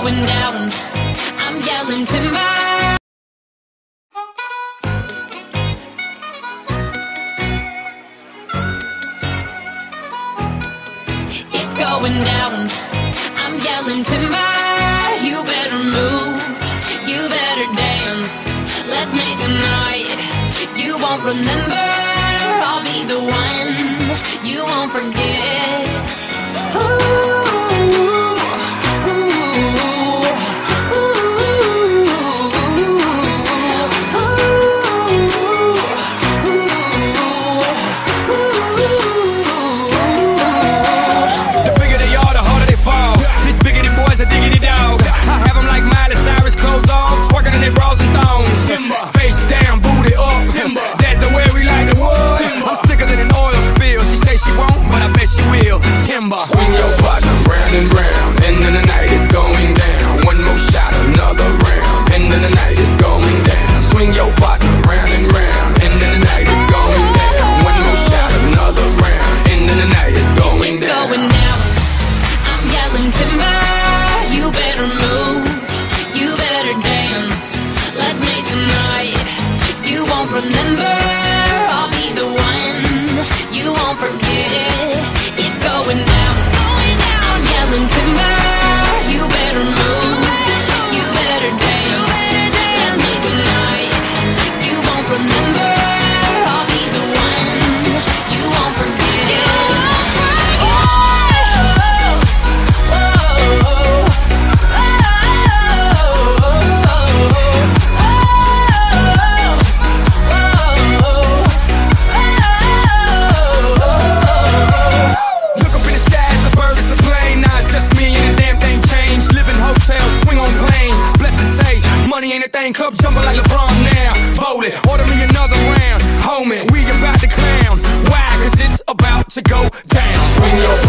going down. I'm yelling timber. It's going down. I'm yelling timber. You better move. You better dance. Let's make a night you won't remember. I'll be the one you won't forget. Face down, booty up, timber. That's the way we like the wood. I'm sicker than an oil spill. She say she won't, but I bet she will. Timber. Swing your partner round and round, and then the night is going down. One more shot, another round, and then the night is going down. Swing your partner round and round, and then the night is going down. One more shot, another round, and then the night is going down. It's going down. I'm yelling timber. You better move. You better dance. Let's make a night you won't remember. I'll be the one you won't forget. It's going down. I'm yelling timber. You better move. You better dance. Let's make a night you won't remember. I'll be the one you won't forget. Money ain't a thing, club jumping like LeBron now. Bowling, order me another round. Homie, we about to clown. Why? Cause it's about to go down. Swing your